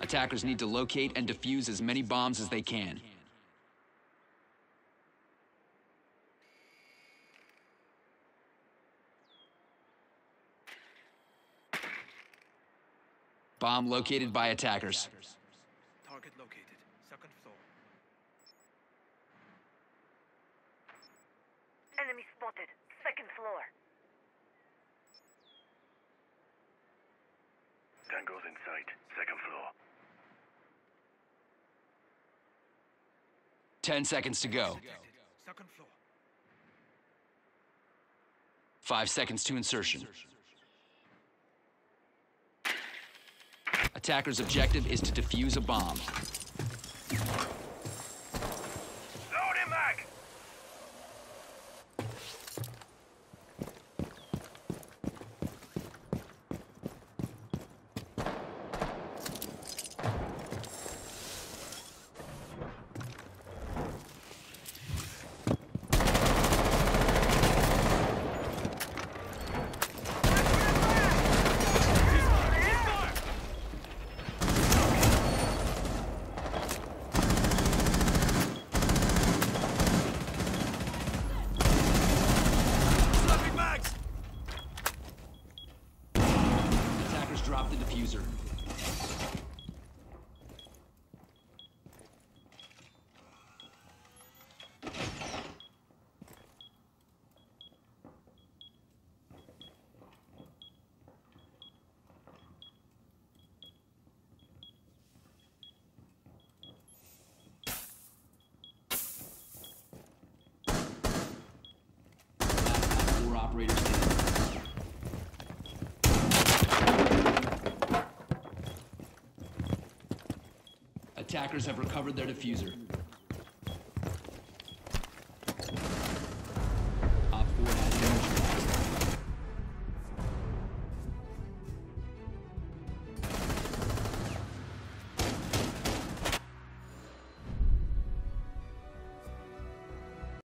Attackers need to locate and defuse as many bombs as they can. Bomb located by attackers. Target located. Second floor. Enemy spotted. Second floor. Tango's in sight. Second floor. 10 seconds to go. Second floor. 5 seconds to insertion. Attacker's objective is to defuse a bomb. Load him back! Drop the diffuser. Four operators standing. Attackers have recovered their diffuser.